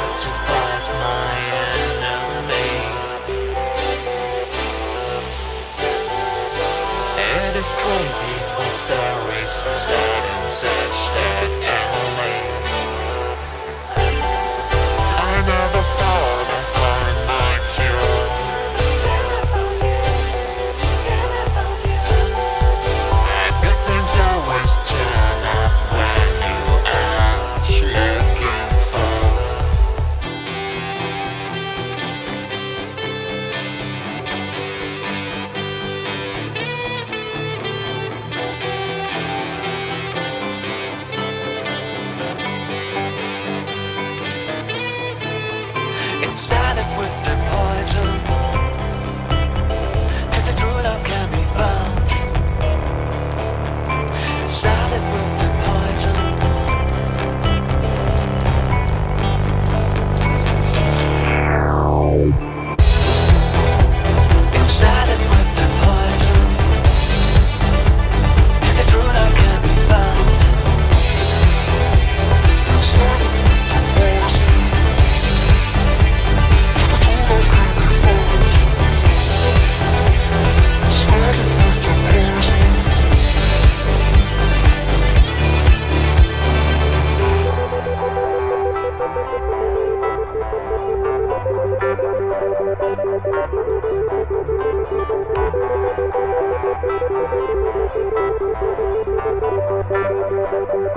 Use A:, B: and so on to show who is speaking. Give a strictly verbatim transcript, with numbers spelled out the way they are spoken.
A: to fight my enemy. It is crazy what stories start in such that and leave. I never thought I'd find my cure. And good things always turn up when you aren't looking for. It started with the poison, till the true love can be found. It started with the poison. It started with the poison, till the true love can be found. It started with the poison. Thank you.